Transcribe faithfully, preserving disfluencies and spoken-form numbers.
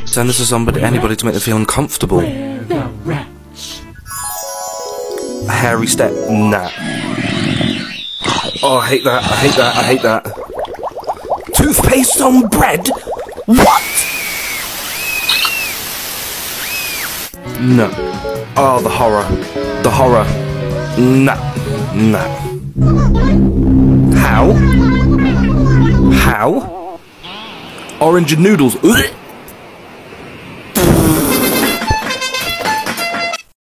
rats. Send this to somebody, anybody to make them feel uncomfortable. Where the rats? A hairy step, nah. Oh, I hate that, I hate that, I hate that. Toothpaste on bread? What? No. Oh, the horror. The horror. Nah. Nah. How? How? Orange and noodles. Ugh.